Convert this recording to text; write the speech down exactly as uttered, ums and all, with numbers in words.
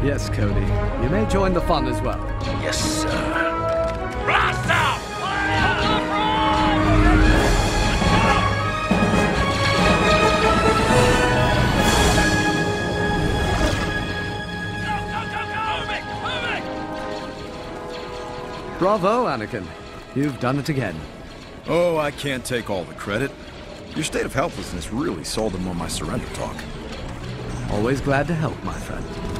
Yes, Cody. You may join the fun as well. Yes, sir. Blast out! Bravo, Anakin. You've done it again. Oh, I can't take all the credit. Your state of helplessness really sold them on my surrender talk. Always glad to help, my friend.